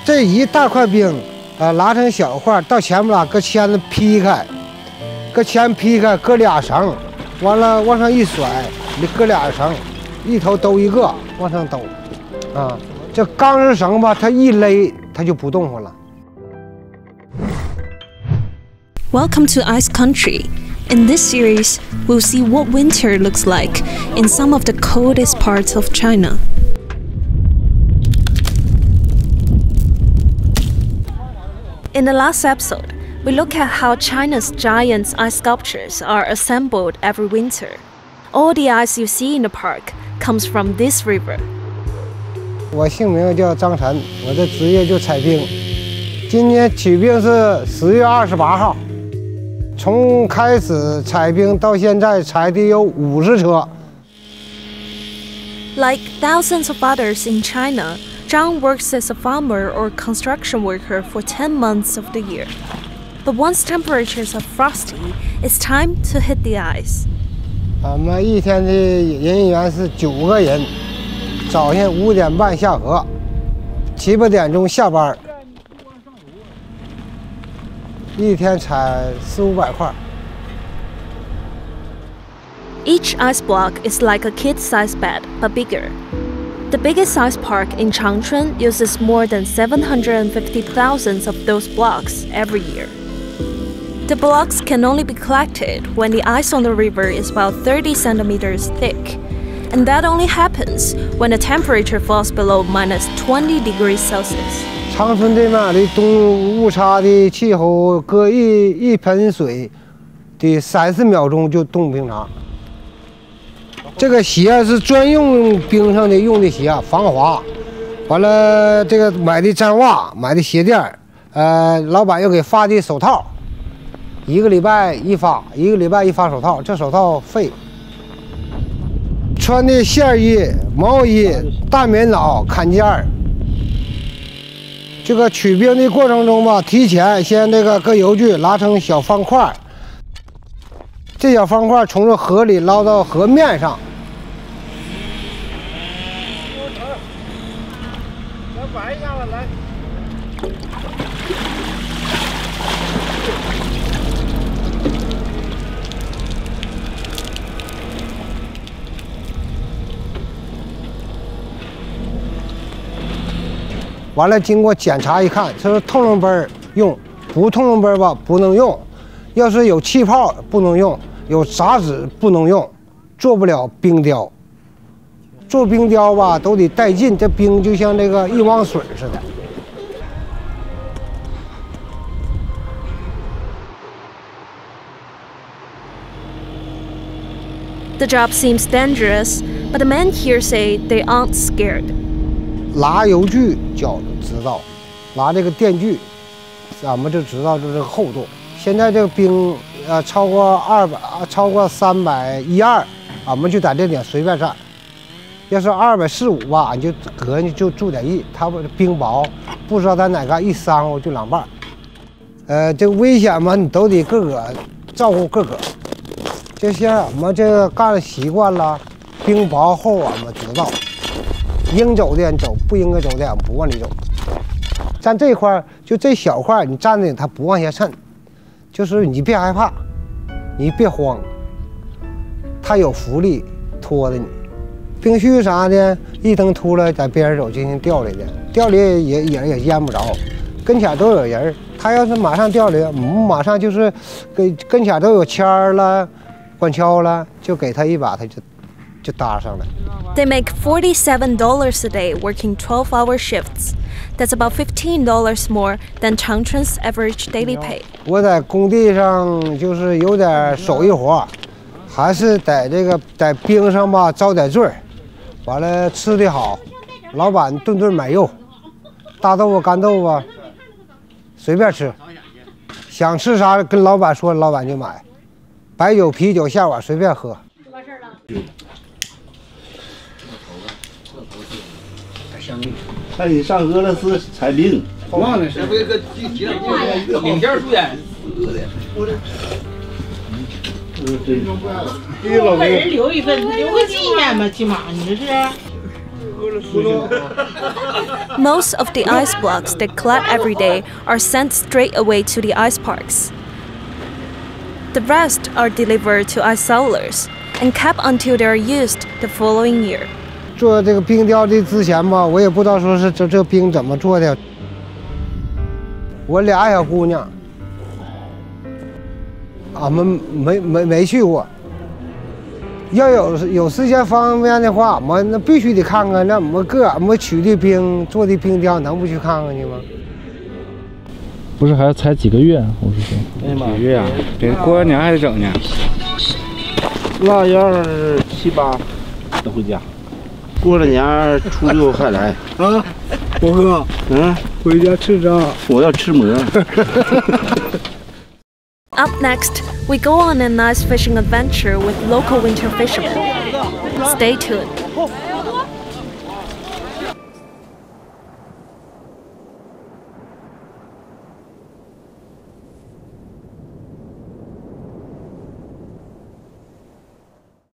这一大块冰，拉成小块，到前面了，搁签子劈开，搁2绳，完了往上一甩，你搁2绳，一头兜一个，往上兜，啊，这钢丝绳吧，它一勒，它就不动弹了。 Welcome to Ice Country. In this series, we'll see what winter looks like in some of the coldest parts of China. In the last episode, we look at how China's giant ice sculptures are assembled every winter. All the ice you see in the park comes from this river. 我姓名叫张晨，我的职业就采冰。今年取冰是10月28号，从开始采冰到现在采的有50车。 Like thousands of others in China, Zhang works as a farmer or construction worker for 10 months of the year. But once temperatures are frosty, it's time to hit the ice. 我们一天的人员是9个人，早上5点半下河，7、8点钟下班，一天采400、500块。 Each ice block is like a kid-sized bed, but bigger. The biggest ice park in Changchun uses more than 750,000 of those blocks every year. The blocks can only be collected when the ice on the river is about 30 centimeters thick, and that only happens when the temperature falls below -20 degrees Celsius. 长春这面的冬误差的气候，搁一盆水的30秒钟就冻冰碴。这个鞋是专用冰上的用的鞋，防滑。完了，这个买的毡袜，买的鞋垫，老板又给发的手套，1个礼拜一发手套，这手套废。穿的线衣、毛衣、大棉袄、坎肩儿。这个取冰的过程中吧，提前先这个搁油具拉成小方块，这小方块从这河里捞到河面上。来玩一下了，来。完了，经过检查一看，这是透冷杯用，不透冷杯吧不能用。要是有气泡不能用，有杂质不能用，做不了冰雕。做冰雕吧都得带劲，这冰就像这个一汪水似的。 The job seems dangerous, but the men here say they aren't scared. 拉油锯脚知道，拉这个电锯，咱们就知道这个厚度。现在这个冰超过312，俺们就在这点随便站。要是245吧，俺就搁上去就注点意。它冰薄，不知道在哪嘎一伤乎就两半。这个危险嘛，你都得个个照顾个个。就像俺们这个干习惯了，冰薄厚俺们知道。应走的人走，不应该走的俺不往里走。站这块就这小块，你站着它不往下渗，就是你别害怕，你别慌，它有浮力拖着你。冰絮啥的，一蹬秃了，在边上走进行调里的，调里也淹不着，跟前都有人。他要是马上调里，我们马上就是跟前都有签儿了、管锹了，就给他一把，他就搭上了。 They make $47 a day working 12-hour shifts. That's about $15 more than Changchun's average daily pay. 我在工地上就是有点手艺活，还是在冰上吧遭点罪儿。完了吃的好，老板顿顿买肉，大豆腐、干豆腐随便吃，想吃啥跟老板说，老板就买，白酒、啤酒下碗随便喝。完事儿了。 那你上俄罗斯采冰， 忘了是不是个领先书院？ 给老人留一份，留个纪念吧，起码你这是。 Most of the ice blocks they collect every day are sent straight away to the ice parks. The rest are delivered to ice sellers and kept until they are used the following year. 做这个冰雕的之前吧，我也不知道说是这冰怎么做的。我俩小姑娘，俺们没去过。要有时间方便的话，俺们那必须得看看，那俺们取的冰做的冰雕，能不去看看去吗？ 不是还要才几个月啊？我是说， 几个月啊？得过完年还得整呢。那要是7、8都回家。 过了年初6还来啊，我哥，回家吃啥？ 我要吃馍。 Up next, we go on an ice fishing adventure with local winter fishermen. Stay tuned.